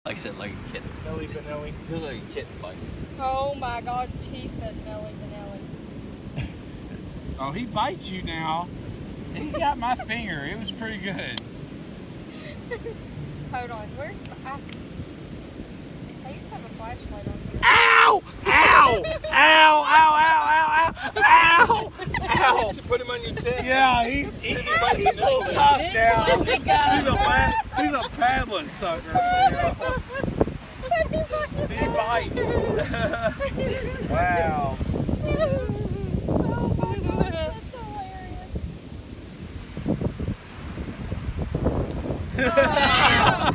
Like I said, like a kitten. Nelly Vanelli. Feels like a kitten bite. Oh my gosh, he said Nelly Vanelli. Oh, he bites you now. He got my finger. It was pretty good. Hold on, where's the... I used to have a flashlight on here. Ow! Ow! Ow! Ow! Ow! Ow! Ow! Ow! You should put him on your chest. Yeah, he's a little tough now. Let me go. He's a paddling sucker. He bites. Wow. Oh my gosh, that's hilarious.